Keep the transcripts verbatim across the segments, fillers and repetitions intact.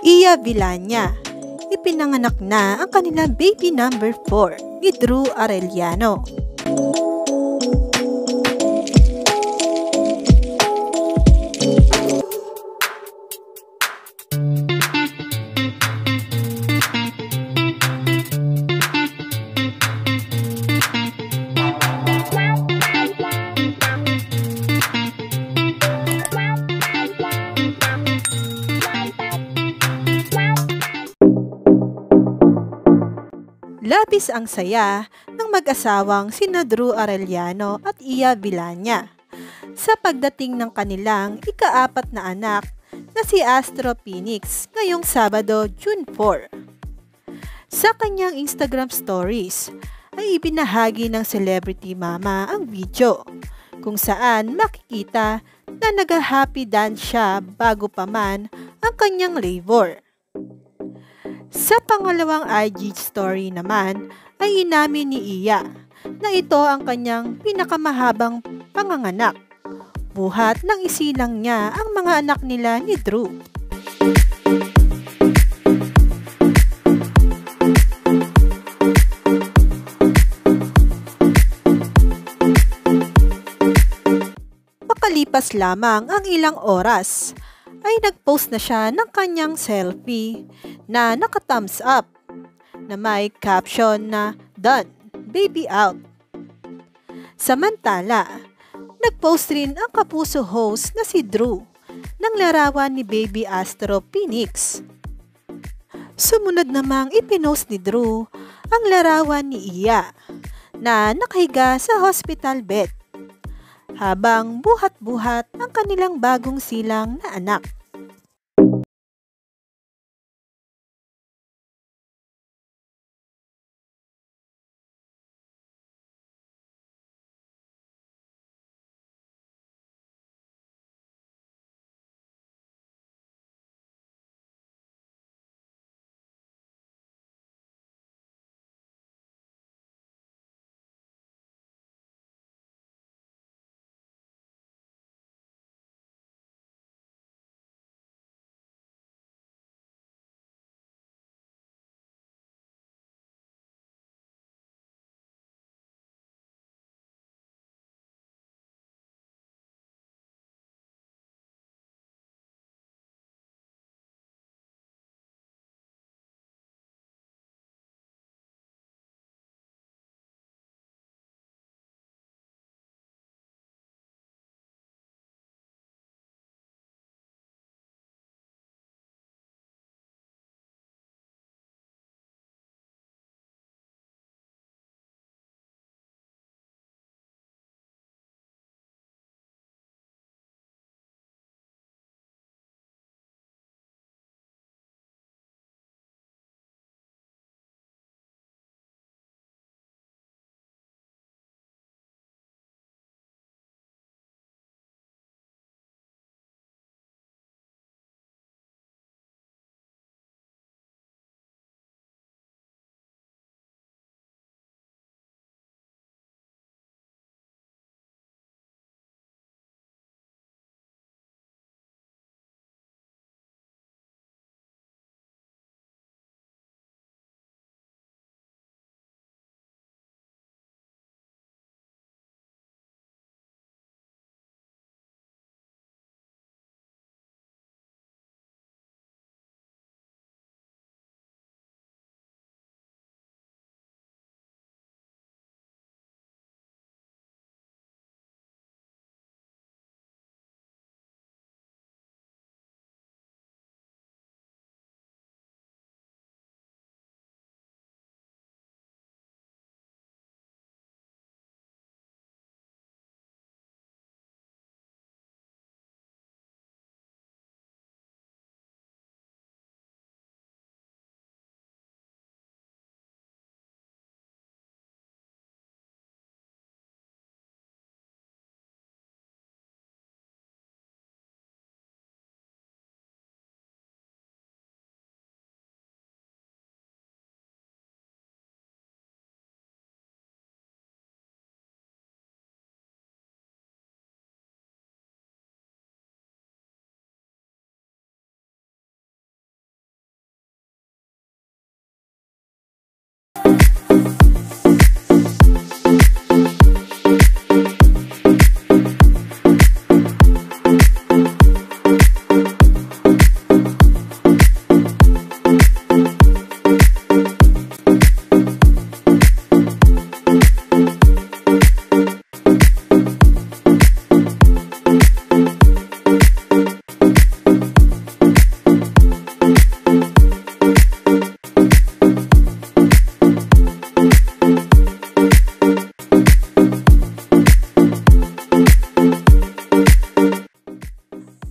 Iya Villania. Ipinanganak na ang kanilang baby number four ni Drew Arellano. Labis ang saya ng mag-asawang sina Drew Arellano at Iya Villania sa pagdating ng kanilang ikaapat na anak na si Astro Phoenix ngayong Sabado, June four. Sa kanyang Instagram stories ay ibinahagi ng celebrity mama ang video kung saan makikita na nag-happy dance siya bago pa man ang kanyang labor. Sa pangalawang I G story naman ay inamin ni Iya na ito ang kanyang pinakamahabang panganganak. Buhat ng isilang niya ang mga anak nila ni Drew. Makalipas lamang ang ilang oras ay nag-post na siya ng kanyang selfie na naka-thumbs up na may caption na "Done, baby out". Samantala, nag-post rin ang kapuso host na si Drew ng larawan ni baby Astro Phoenix. Sumunod namang ipinost ni Drew ang larawan ni Iya na nakahiga sa hospital bed habang buhat-buhat ang kanilang bagong silang na anak.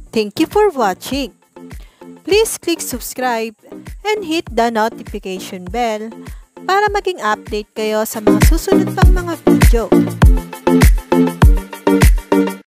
Thank you for watching. Please click subscribe and hit the notification bell para maging update kayo sa mga susunod pang mga video.